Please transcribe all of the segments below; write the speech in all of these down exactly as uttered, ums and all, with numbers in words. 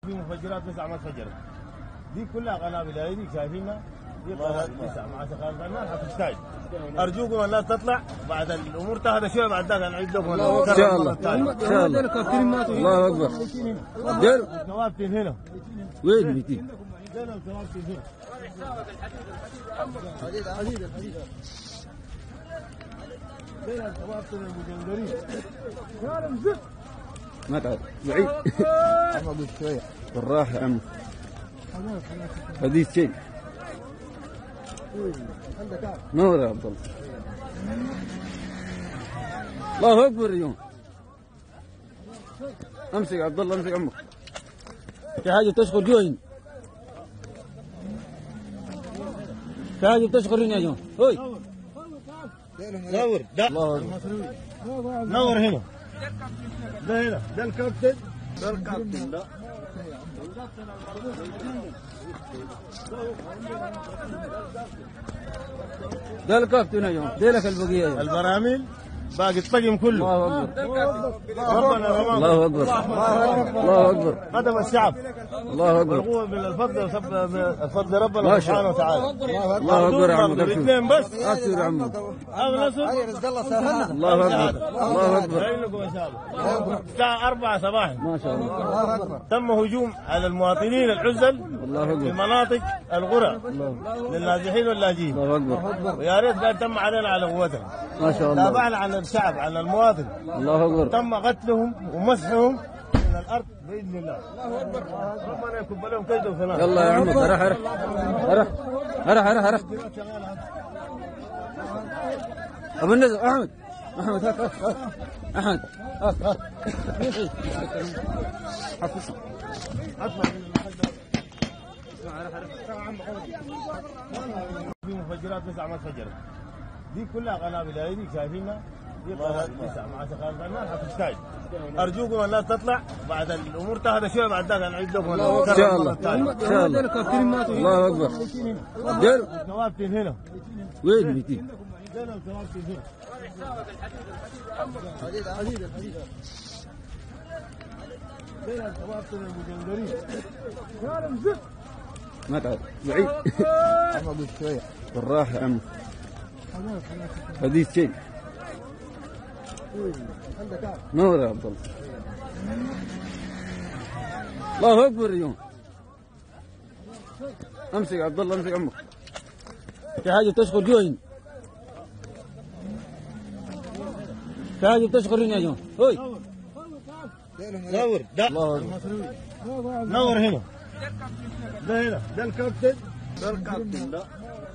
في مفجرات تسعة ما تفجرت دي كلها قنابل هذه شايفينها دي قنابل تسعة مع سخان النار حتشتعل. أرجوكم الناس تطلع بعد الأمور تهدى شوية بعد ذاك نعيد لكم إن شاء الله إن شاء الله. الله أكبر. دير الكوابتين هنا وين ميتين؟ هنا الكوابتين هنا. حديد حديد الحديد. هنا الكوابتين المجندرين. ما تعرف بعيد. عمقوا شوية. بالراحة يا عم. حديث شيء. نور يا عبد الله. الله أكبر اليوم. امسك يا عبد الله، امسك عمك. في حاجة تشغل جوين. في حاجة بتشغل هنا يا جماعة. هوي. نور ده الله أكبر. نور هنا. ده هنا ده الكابتن ده الكابتن ده. ده الكابتن يا جماعة. دي لك البقية. البراميل باقي الطقم كله. الله أكبر. ربنا الله أكبر. الله أكبر. خدم الشعب. الله أكبر. والقوة من الفضل الفضل ربنا سبحانه وتعالى. الله أكبر يا عم. الاثنين بس. أكثر يا عم. أو نصر. الله أكبر. الله أكبر. لكم إن شاء الله. الساعة أربعة صباحا. ما شاء الله. تم هجوم على المواطنين العزل الله في أكبر. مناطق القرى للنازحين واللاجئين. الله أكبر. ويا ريت قاعد تم علينا على قوتنا. ما شاء الله. تابعنا عن الشعب عن المواطن. الله أكبر. تم قتلهم ومسحهم من الارض باذن الله. ربنا يكب لهم كيدهم في نار. يلا يا عم. هرح هرح هرح هرح هرح هرح. ابو النزل احمد احمد هات هات هات احمد هات هات. حفظ في مفجرات تسعة ما تفجرت دي كلها قنابل هذه شايفينها دي قنابل تسعة مع سخان النار حتشتعل. أرجوكم الناس تطلع بعد الأمور تهدى شوية بعد ذاك نعيد لكم إن شاء الله إن شاء الله. الله أكبر. دير الكوابتين هنا وين ميتين؟ هنا الكوابتين هنا. حديد حديد الحديد. هنا الكوابتين المجندرين. ما تعرف بعيد. عمقوا شوية. بالراحة يا عم. حديث شيء. نور يا عبد الله. الله أكبر اليوم. امسك يا عبد الله، امسك عمك. في حاجة تشغل جوين. في حاجة بتشغل هنا يا جماعة. هوي. نور ده الله أكبر. نور هنا. ده هنا ده الكابتن ده الكابتن ده.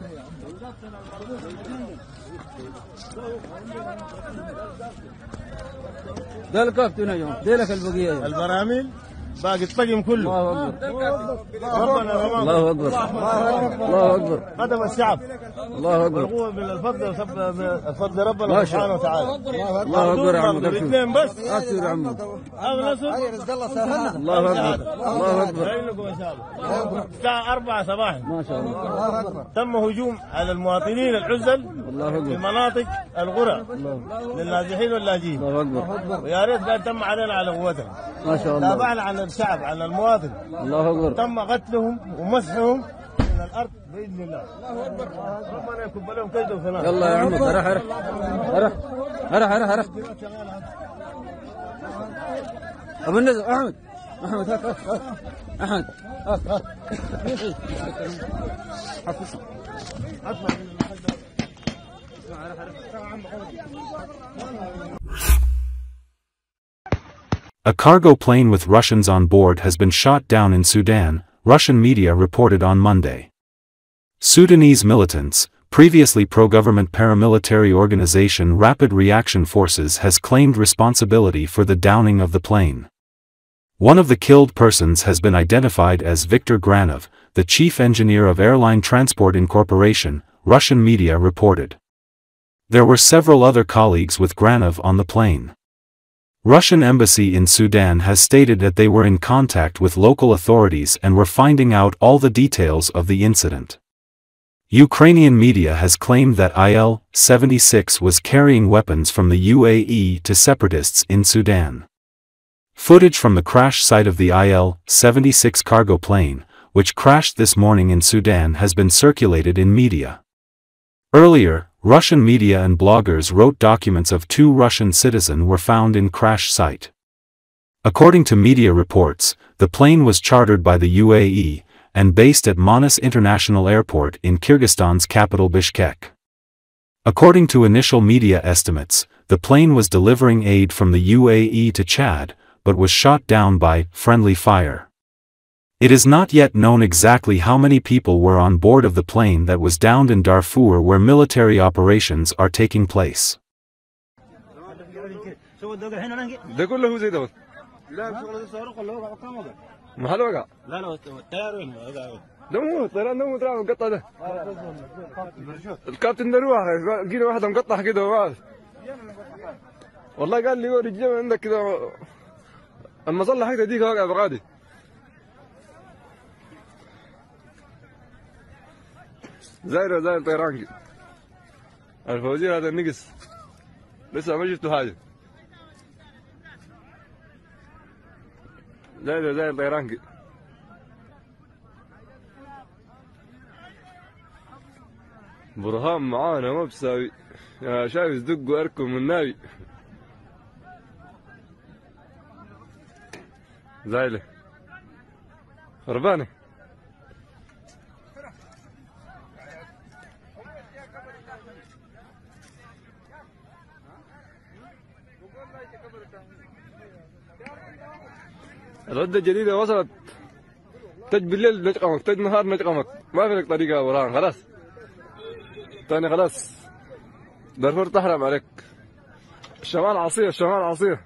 ده الكابتن يا جماعة. دي لك البقية. البراميل باقي الطقم كله. الله أكبر. ربنا الله أكبر. الله أكبر. خدم الشعب. الله أكبر. والقوة من الفضل الفضل ربنا سبحانه وتعالى. الله أكبر يا عم. الاثنين بس. أكثر يا عم. أو نصر. الله أكبر. الله أكبر. لكم إن شاء الله. الساعة أربعة صباحا. ما شاء الله. تم هجوم على المواطنين العزل الله في أكبر. مناطق القرى للنازحين واللاجئين. الله أكبر. ويا ريت قاعد تم علينا على قوتنا. ما شاء الله. تابعنا عن الشعب عن المواطن. الله أكبر. تم قتلهم ومسحهم من الارض باذن الله. ربنا يكب لهم كيدهم في نار. يلا يا عم. هرح هرح هرح هرح هرح هرح. ابو النزل احمد احمد هات هات هات احمد هات هات. حفظ A cargo plane with Russians on board has been shot down in Sudan, Russian media reported on Monday. Sudanese militants, previously pro-government paramilitary organization Rapid Reaction Forces has claimed responsibility for the downing of the plane. One of the killed persons has been identified as Viktor Granov, the chief engineer of Airline Transport Incorporation, Russian media reported. There were several other colleagues with Granov on the plane. Russian embassy in Sudan has stated that they were in contact with local authorities and were finding out all the details of the incident. Ukrainian media has claimed that I L seventy-six was carrying weapons from the U A E to separatists in Sudan. Footage from the crash site of the I L seventy-six cargo plane, which crashed this morning in Sudan, has been circulated in media. Earlier, Russian media and bloggers wrote documents of two Russian citizens were found in crash site. According to media reports, the plane was chartered by the U A E and based at Manas International Airport in Kyrgyzstan's capital Bishkek. According to initial media estimates, the plane was delivering aid from the U A E to Chad, but was shot down by friendly fire. It is not yet known exactly how many people were on board of the plane that was downed in Darfur, where military operations are taking place. ده كله زي دوت. لا شغل الصاروخ اللي هو كم وقع؟ محل وقع. لا لا الطيار وين وقع؟ ده مو الطيران ده مو طلع مقطع ده. الكابتن ده روح لقينا واحدة مقطع كده وقع. والله قال لي رجال عندك كده المظلة حقتها ديك واقعة بغادي. زاير زاير طيران الفوزير هذا النقص لسه ما شفتوا حاجة. زاير زاير طيران برهان معانا ما بساوي يا شايف دق واركم من الناوي زايله خربانه. الردة الجديدة وصلت. تج بالليل نجقمك، تج نهار نجقمك، ما في لك طريقة برهان خلاص. تاني خلاص دارفور تحرم عليك. الشمال عصير، الشمال عصير.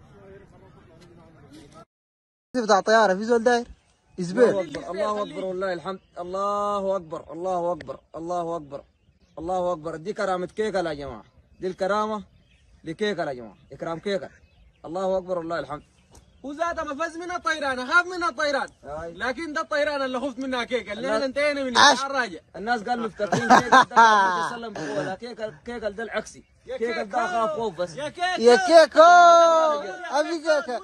بتاع طيارة في زول داير الله أكبر الله أكبر والله الحمد. الله أكبر الله أكبر الله أكبر الله أكبر. دي كرامة كيكل يا جماعة، دي الكرامة لكيكل يا جماعة، إكرام كيكل. الله أكبر والله الحمد. وزاد ما فاز منها الطيران، اخاف منها الطيران، لكن ده الطيران اللي خفت منها كيكل، اللي احنا انتهينا منها الراجع. الناس قال مفتكرين كيكل ده النبي صلى الله عليه وسلم، كيكل كيكل ده العكسي، كيكل ده اخاف خوف بس. يا كيكل يا كيكو ابي كيكو.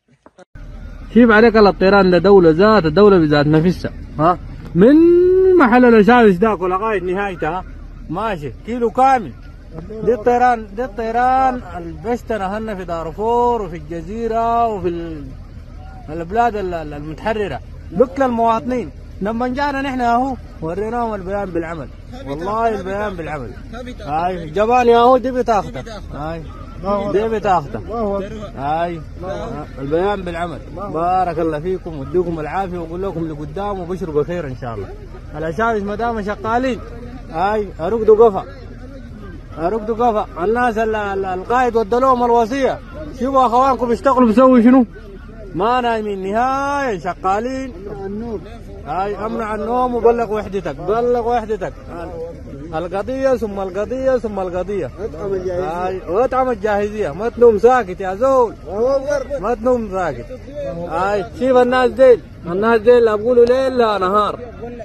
شيف عليك الطيران ده دولة ذات الدولة بذات نفسها، ها؟ من محل الأشاوس داك لغاية نهايتها ماشي كيلو كامل. دي الطيران دي الطيران البشتنا هنا في دارفور وفي الجزيرة وفي البلاد المتحررة بكل المواطنين. لما جانا نحن اهو وريناهم البيان بالعمل، والله البيان بالعمل. هاي جبان يا هو دي بتاخته، هاي دي بتاخته، هاي البيان بالعمل. بارك الله فيكم ويديكم العافية وأقول لكم لقدام وبشروا بخير إن شاء الله. الأشاوس ما دام شغالين هاي أرقدوا قفا ركضوا قفا. الناس القائد ودى لهم الوصيه، شوفوا اخوانكم بيشتغلوا بيسووا شنو؟ ما نايمين نهايه، شغالين. هاي امنع النوم وبلغ وحدتك، بلغ وحدتك. القضيه ثم القضيه ثم القضيه. هاي واطعم الجاهزيه، ما تنوم ساكت يا زول، ما تنوم ساكت. هاي شوف الناس ديل، الناس ديل لا بقولوا ليل لا نهار.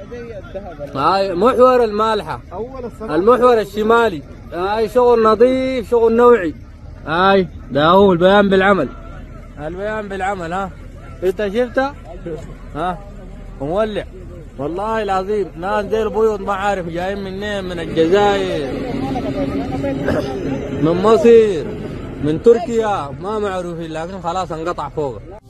هاي محور المالحه، المحور الشمالي. هاي شغل نظيف، شغل نوعي. هاي ده هو البيان بالعمل، البيان بالعمل. ها انت شفتها؟ ها مولع والله العظيم. ناس زي البيوض ما عارف جايين منين، من الجزائر، من مصر، من تركيا، ما معروفين، لكن خلاص انقطع فوق.